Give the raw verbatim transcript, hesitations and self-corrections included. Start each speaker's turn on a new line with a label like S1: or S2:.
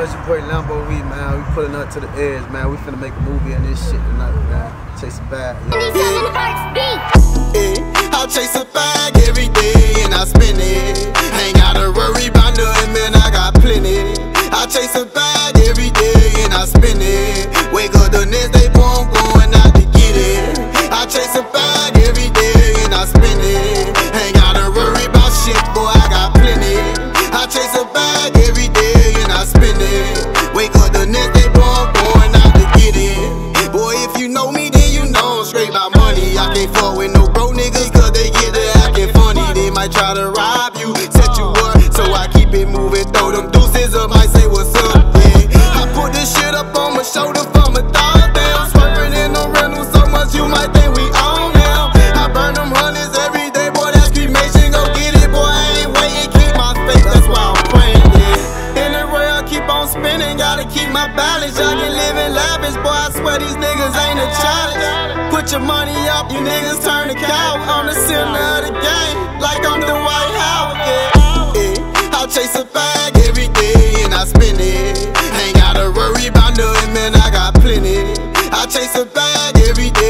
S1: know, it's your boy Lambo, we, man. We pulling up to the edge, man. We finna make a movie on this shit tonight, man. Chase a bag, yo.
S2: Yeah, I'll chase a bag every day and I spend it. Ain't gotta worry about nothing, man, I got plenty. I chase a bag every day and I spend it. Wake up the next day, boy, I'm going out to get it. I chase a bag every day and I spend it. Ain't gotta worry about shit, boy, I got plenty. I chase a bag every day and I spend it. Wake up the next day, boy, I'm going out to get it. Boy, if you know me, then you know I'm straight about money. I can't fuck with no broke niggas, cause they get to acting funny. They might try to rob you, set you up, so I keep it moving. Throw them deuces up, might say what's up, yeah. I put this shit up on my shoulder from a dog down. Swerving in the rental so much you might think we own now. I burn them hundreds every day, boy, that's cremation. Go get it, boy, I ain't waiting, keep my faith, that's why I'm praying, yeah. In the rail, keep on spinning, gotta keep my balance. Y'all can live in lavish, boy, I swear these niggas ain't a challenge. Put your money up, you niggas turn the cow. I'm the center of the game, like I'm the White House, yeah. Yeah, I'll chase a bag every day and I spend it. Ain't gotta worry about nothing, man, I got plenty. I chase a bag every day